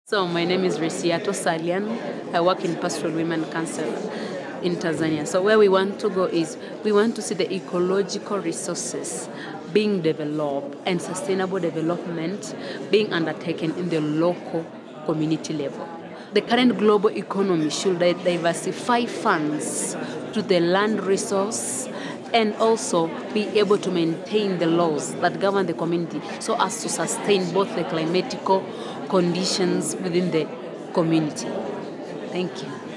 So my name is Resiato Salian. I work in Pastoral Women Council in Tanzania. So where we want to go is we want to see the ecological resources being developed and sustainable development being undertaken in the local community level. The current global economy should diversify funds to the land resource and also be able to maintain the laws that govern the community so as to sustain both the climatical conditions within the community. Thank you.